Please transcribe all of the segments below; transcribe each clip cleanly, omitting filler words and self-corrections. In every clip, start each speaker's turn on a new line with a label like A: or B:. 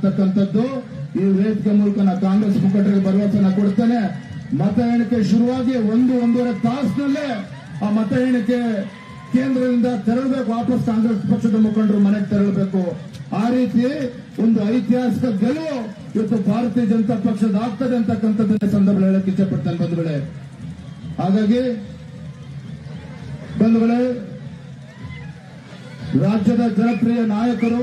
A: ಅಂತಕ್ಕಂಥದ್ದು ಈ ವೇದಿಕೆ ಮೂಲಕ ನಾನು ಕಾಂಗ್ರೆಸ್ ಮುಖಂಡರಿಗೆ ಭರವಸೆನ ಕೊಡ್ತೇನೆ. ಮತ ಎಣಿಕೆ ಶುರುವಾಗಿ 1-1.5 ತಾಸಿನಲ್ಲೇ ಆ ಮತ ಎಣಿಕೆ ಕೇಂದ್ರದಿಂದ ತೆರಳಬೇಕು, ವಾಪಸ್ ಕಾಂಗ್ರೆಸ್ ಪಕ್ಷದ ಮುಖಂಡರು ಮನೆಗೆ ತೆರಳಬೇಕು. ಆ ರೀತಿ ಒಂದು ಐತಿಹಾಸಿಕ ಗೆಲುವು ಇವತ್ತು ಭಾರತೀಯ ಜನತಾ ಪಕ್ಷದ ಆಗ್ತದೆ ಅಂತಕ್ಕಂಥದ್ದನ್ನ ಸಂದರ್ಭದಲ್ಲಿ ಹೇಳಕ್ಕೆ ಇಚ್ಛೆಪಡ್ತೇನೆ ಬಂಧುಗಳೇ. ಹಾಗಾಗಿ ಬಂಧುಗಳೇ, ರಾಜ್ಯದ ಜನಪ್ರಿಯ ನಾಯಕರು,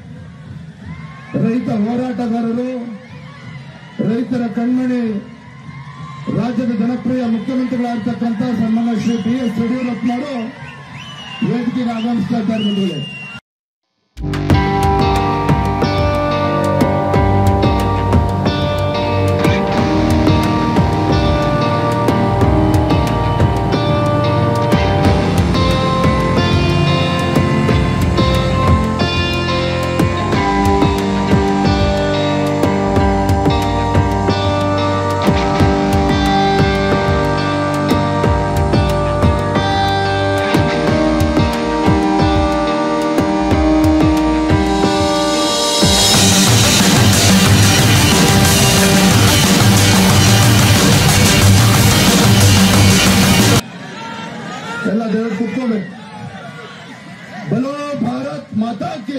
A: ರೈತ ಹೋರಾಟಗಾರರು, ರೈತರ ಕಣ್ಮಣಿ, ರಾಜ್ಯದ ಜನಪ್ರಿಯ ಮುಖ್ಯಮಂತ್ರಿಗಳಾಗಿರ್ತಕ್ಕಂಥ ಸನ್ಮಾನ್ಯ ಶ್ರೀ ಬಿ.ಎಸ್. ಯಡಿಯೂರಪ್ಪನವರು ವೇದಿಕೆಗೆ ಆಗಮಿಸ್ತಾ ಇದ್ದಾರೆ ಬಂಧುಗಳೇ. ಎಲ್ಲ ದೇವರು ಕುತ್ಕೋಬೇಕು. ಬಲೋ ಭಾರತ್ ಮಾತಾ ಕಿ.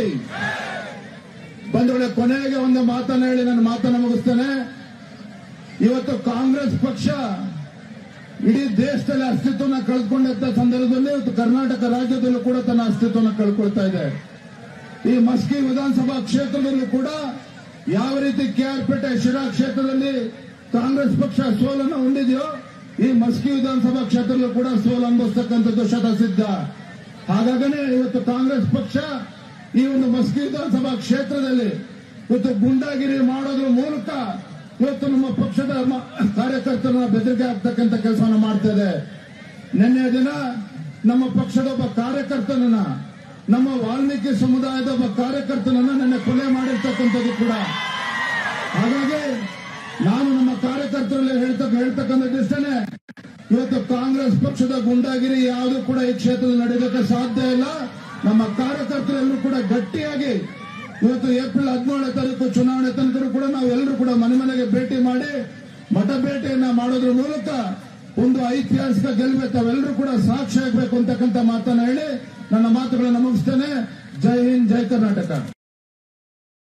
A: ಬಂಧುಗಳೇ, ಕೊನೆಗೆ ಒಂದು ಮಾತನ್ನ ಹೇಳಿ ನನ್ನ ಮಾತನ್ನ ಮುಗಿಸ್ತೇನೆ. ಇವತ್ತು ಕಾಂಗ್ರೆಸ್ ಪಕ್ಷ ಇಡೀ ದೇಶದಲ್ಲಿ ಅಸ್ತಿತ್ವನ ಕಳೆದುಕೊಂಡಂತ ಸಂದರ್ಭದಲ್ಲಿ ಇವತ್ತು ಕರ್ನಾಟಕ ರಾಜ್ಯದಲ್ಲೂ ಕೂಡ ತನ್ನ ಅಸ್ತಿತ್ವನ ಕಳ್ಕೊಳ್ತಾ ಇದೆ. ಈ ಮಸ್ಕಿ ವಿಧಾನಸಭಾ ಕ್ಷೇತ್ರದಲ್ಲೂ ಕೂಡ ಯಾವ ರೀತಿ ಕೆಆರ್ಪೇಟೆ ಶಿರಾ ಕ್ಷೇತ್ರದಲ್ಲಿ ಕಾಂಗ್ರೆಸ್ ಪಕ್ಷ ಸೋಲನ್ನು ಹೊಂದಿದೆಯೋ, ಈ ಮಸ್ಕಿ ವಿಧಾನಸಭಾ ಕ್ಷೇತ್ರದಲ್ಲೂ ಕೂಡ ಸೋಲು ಅನುಭವಿಸ್ತಕ್ಕಂಥದ್ದು ಶತಸಿದ್ಧ. ಹಾಗಾಗನೇ ಇವತ್ತು ಕಾಂಗ್ರೆಸ್ ಪಕ್ಷ ಈ ಒಂದು ಮಸ್ಕಿ ವಿಧಾನಸಭಾ ಕ್ಷೇತ್ರದಲ್ಲಿ ಇವತ್ತು ಗುಂಡಾಗಿರಿ ಮಾಡೋದ್ರ ಮೂಲಕ ಇವತ್ತು ನಮ್ಮ ಪಕ್ಷದ ಕಾರ್ಯಕರ್ತರನ್ನ ಬೆದರಿಕೆ ಆಗ್ತಕ್ಕಂಥ ಕೆಲಸವನ್ನು ಮಾಡ್ತಾ ಇದೆ. ನಿನ್ನೆ ದಿನ ನಮ್ಮ ಪಕ್ಷದ ಒಬ್ಬ ಕಾರ್ಯಕರ್ತನನ್ನ, ನಮ್ಮ ವಾಲ್ಮೀಕಿ ಸಮುದಾಯದ ಒಬ್ಬ ಕಾರ್ಯಕರ್ತನನ್ನ ನಿನ್ನೆ ಕೊಲೆ ಮಾಡಿರ್ತಕ್ಕಂಥದ್ದು ಕೂಡ. ಹಾಗಾಗಿ ನಾನು ನಮ್ಮ ಕಾರ್ಯಕರ್ತರಲ್ಲಿ ಹೇಳ್ತಕ್ಕಂಥದ್ದಿಷ್ಟೇ, ಇವತ್ತು ಕಾಂಗ್ರೆಸ್ ಪಕ್ಷದ ಗುಂಡಾಗಿರಿ ಯಾವುದೂ ಕೂಡ ಈ ಕ್ಷೇತ್ರದಲ್ಲಿ ನಡೆಯೋದಕ್ಕೆ ಸಾಧ್ಯ ಇಲ್ಲ. ನಮ್ಮ ಕಾರ್ಯಕರ್ತರೆಲ್ಲರೂ ಕೂಡ ಗಟ್ಟಿಯಾಗಿ ಇವತ್ತು ಏಪ್ರಿಲ್ 17ನೇ ತಾರೀಕು ಚುನಾವಣೆ ತನಕ ಕೂಡ ನಾವೆಲ್ಲರೂ ಕೂಡ ಮನೆ ಮನೆಗೆ ಭೇಟಿ ಮಾಡಿ ಮತ ಭೇಟಿಯನ್ನ ಮಾಡೋದ್ರ ಮೂಲಕ ಒಂದು ಐತಿಹಾಸಿಕ ಗೆಲುವು ತಾವೆಲ್ಲರೂ ಕೂಡ ಸಾಕ್ಷಿ ಆಗಬೇಕು ಅಂತಕ್ಕಂಥ ಮಾತನ್ನ ಹೇಳಿ ನನ್ನ ಮಾತುಗಳನ್ನು ಮುಗಿಸ್ತೇನೆ. ಜೈ ಹಿಂದ್, ಜೈ ಕರ್ನಾಟಕ.